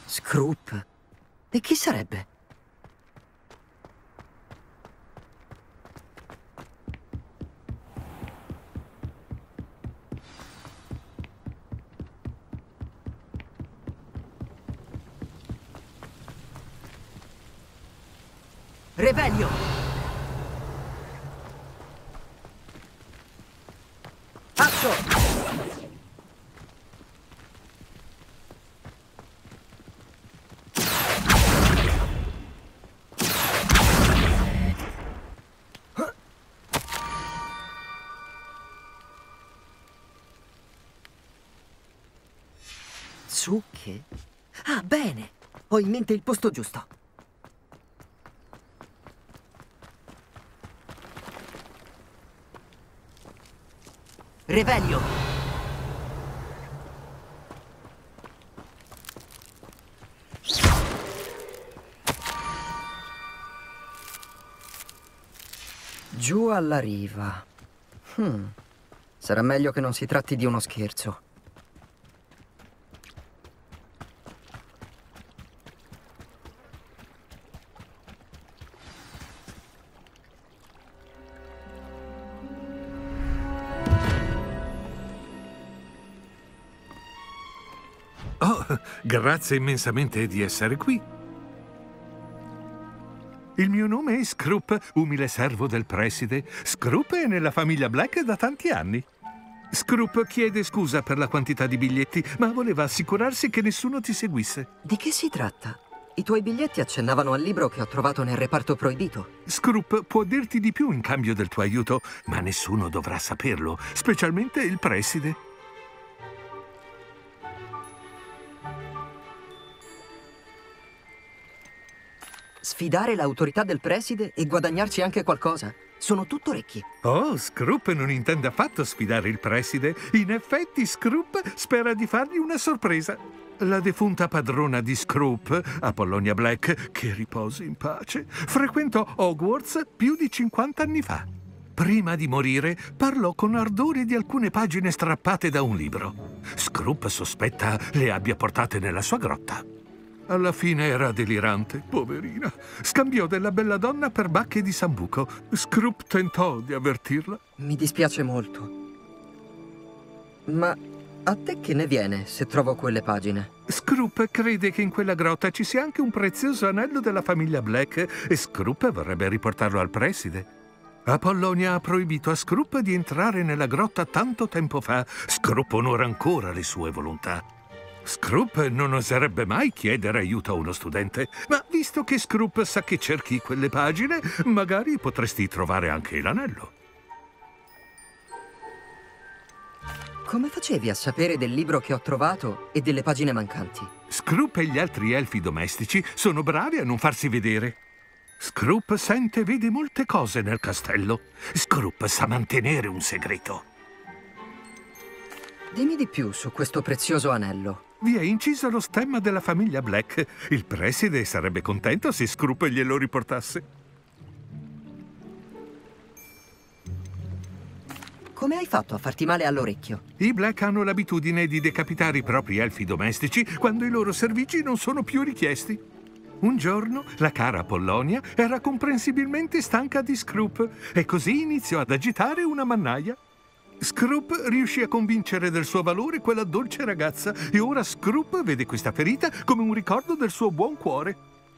Scroop? E chi sarebbe? Revelio! Atto! Zucche? Ah, bene! Ho in mente il posto giusto. Revelio! Giù alla riva. Sarà meglio che non si tratti di uno scherzo. Grazie immensamente di essere qui. Il mio nome è Scroop, umile servo del preside. Scroop è nella famiglia Black da tanti anni. Scroop chiede scusa per la quantità di biglietti, ma voleva assicurarsi che nessuno ti seguisse. Di che si tratta? I tuoi biglietti accennavano al libro che ho trovato nel reparto proibito. Scroop può dirti di più in cambio del tuo aiuto, ma nessuno dovrà saperlo, specialmente il preside. Sfidare l'autorità del preside e guadagnarci anche qualcosa? Sono tutto orecchi. Oh, Scroop non intende affatto sfidare il preside. In effetti, Scroop spera di fargli una sorpresa. La defunta padrona di Scroop, Apollonia Black, che riposi in pace, frequentò Hogwarts più di 50 anni fa. Prima di morire, parlò con ardore di alcune pagine strappate da un libro. Scroop sospetta le abbia portate nella sua grotta. Alla fine era delirante, poverina. Scambiò della bella donna per bacche di sambuco. Scroop tentò di avvertirla. Mi dispiace molto. Ma a te che ne viene se trovo quelle pagine? Scroop crede che in quella grotta ci sia anche un prezioso anello della famiglia Black e Scroop vorrebbe riportarlo al preside. Apollonia ha proibito a Scroop di entrare nella grotta tanto tempo fa. Scroop onora ancora le sue volontà. Scroop non oserebbe mai chiedere aiuto a uno studente, ma visto che Scroop sa che cerchi quelle pagine, magari potresti trovare anche l'anello. Come facevi a sapere del libro che ho trovato e delle pagine mancanti? Scroop e gli altri elfi domestici sono bravi a non farsi vedere. Scroop sente e vede molte cose nel castello. Scroop sa mantenere un segreto. Dimmi di più su questo prezioso anello. Vi è inciso lo stemma della famiglia Black. Il preside sarebbe contento se Scroop glielo riportasse. Come hai fatto a farti male all'orecchio? I Black hanno l'abitudine di decapitare i propri elfi domestici quando i loro servigi non sono più richiesti. Un giorno la cara Apollonia era comprensibilmente stanca di Scroop e così iniziò ad agitare una mannaia. Scroop riuscì a convincere del suo valore quella dolce ragazza e ora Scroop vede questa ferita come un ricordo del suo buon cuore.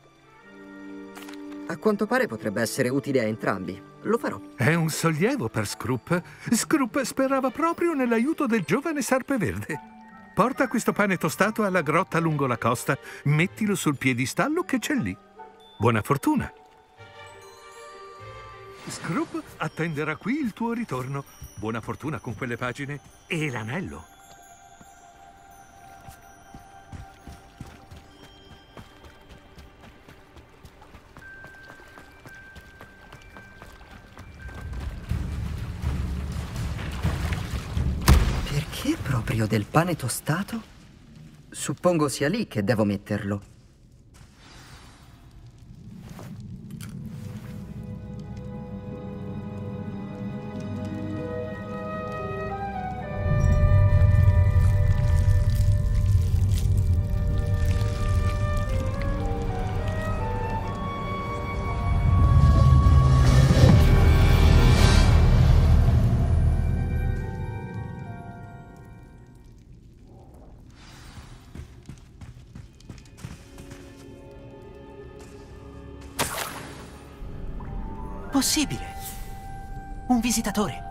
A quanto pare potrebbe essere utile a entrambi. Lo farò. È un sollievo per Scroop. Scroop sperava proprio nell'aiuto del giovane Serpeverde. Porta questo pane tostato alla grotta lungo la costa. Mettilo sul piedistallo che c'è lì. Buona fortuna. Scroop attenderà qui il tuo ritorno. Buona fortuna con quelle pagine e l'anello. Perché proprio del pane tostato? Suppongo sia lì che devo metterlo. possibile? Un visitatore.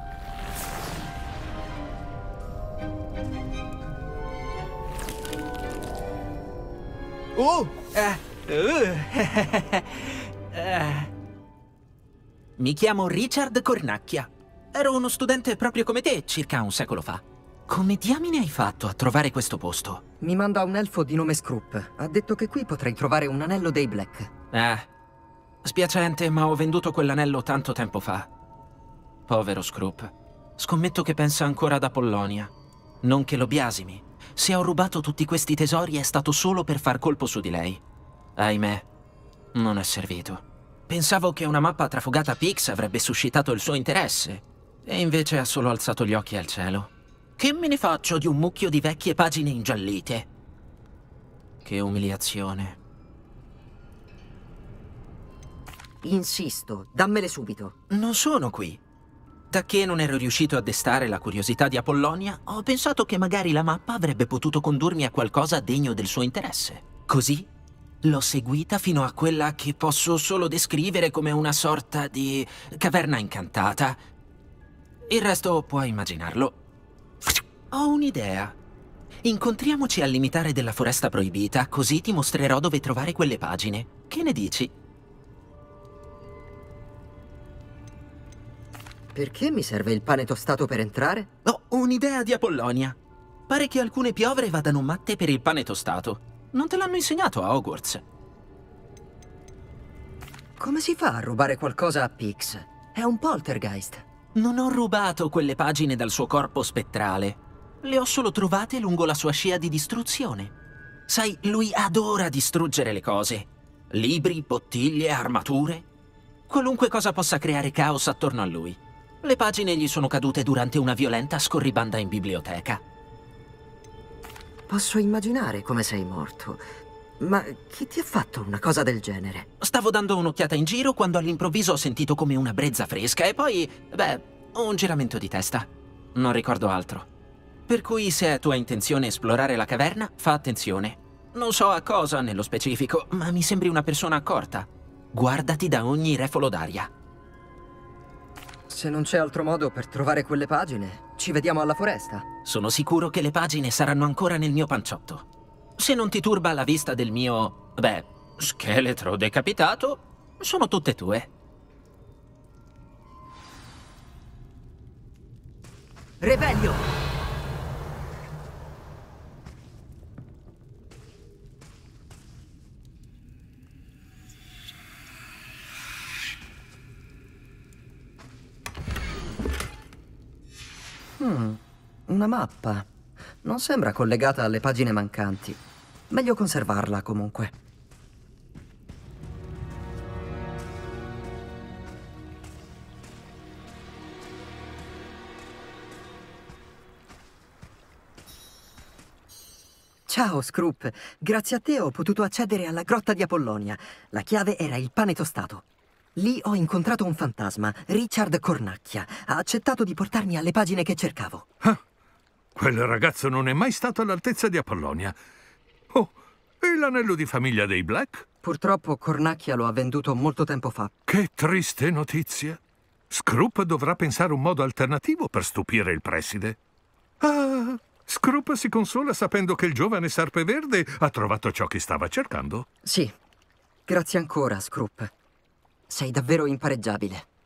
Mi chiamo Richard Cornacchia. Ero uno studente proprio come te, circa un secolo fa. Come diamine hai fatto a trovare questo posto? Mi manda un elfo di nome Scroop. Ha detto che qui potrei trovare un anello dei Black. Spiacente, ma ho venduto quell'anello tanto tempo fa. Povero Scroop. Scommetto che pensa ancora ad Apollonia. Non che lo biasimi. Se ho rubato tutti questi tesori è stato solo per far colpo su di lei. Ahimè, non è servito. Pensavo che una mappa trafugata a Pix avrebbe suscitato il suo interesse. E invece ha solo alzato gli occhi al cielo. Che me ne faccio di un mucchio di vecchie pagine ingiallite? Che umiliazione. Insisto, dammele subito. Non sono qui. Da che non ero riuscito a destare la curiosità di Apollonia, ho pensato che magari la mappa avrebbe potuto condurmi a qualcosa degno del suo interesse. Così l'ho seguita fino a quella che posso solo descrivere come una sorta di caverna incantata. Il resto puoi immaginarlo. Ho un'idea. Incontriamoci al limitare della foresta proibita, così ti mostrerò dove trovare quelle pagine. Che ne dici? Perché mi serve il pane tostato per entrare? Ho un'idea di Apollonia. Pare che alcune piovre vadano matte per il pane tostato. Non te l'hanno insegnato a Hogwarts. Come si fa a rubare qualcosa a Pix? È un poltergeist. Non ho rubato quelle pagine dal suo corpo spettrale. Le ho solo trovate lungo la sua scia di distruzione. Sai, lui adora distruggere le cose. Libri, bottiglie, armature. Qualunque cosa possa creare caos attorno a lui. Le pagine gli sono cadute durante una violenta scorribanda in biblioteca. Posso immaginare come sei morto. Ma chi ti ha fatto una cosa del genere? Stavo dando un'occhiata in giro quando all'improvviso ho sentito come una brezza fresca e poi, un giramento di testa. Non ricordo altro. Per cui se è tua intenzione esplorare la caverna, fa attenzione. Non so a cosa nello specifico, ma mi sembri una persona accorta. Guardati da ogni refolo d'aria. Se non c'è altro modo per trovare quelle pagine, ci vediamo alla foresta. Sono sicuro che le pagine saranno ancora nel mio panciotto. Se non ti turba la vista del mio, scheletro decapitato, sono tutte tue. Revelio! Una mappa. Non sembra collegata alle pagine mancanti. Meglio conservarla, comunque. Ciao, Scroop. Grazie a te ho potuto accedere alla grotta di Apollonia. La chiave era il pane tostato. Lì ho incontrato un fantasma, Richard Cornacchia. Ha accettato di portarmi alle pagine che cercavo. Quel ragazzo non è mai stato all'altezza di Apollonia. Oh, e l'anello di famiglia dei Black? Purtroppo Cornacchia lo ha venduto molto tempo fa. Che triste notizia. Scroop dovrà pensare un modo alternativo per stupire il preside. Scroop si consola sapendo che il giovane Serpeverde ha trovato ciò che stava cercando. Sì, grazie ancora, Scroop. Sei davvero impareggiabile.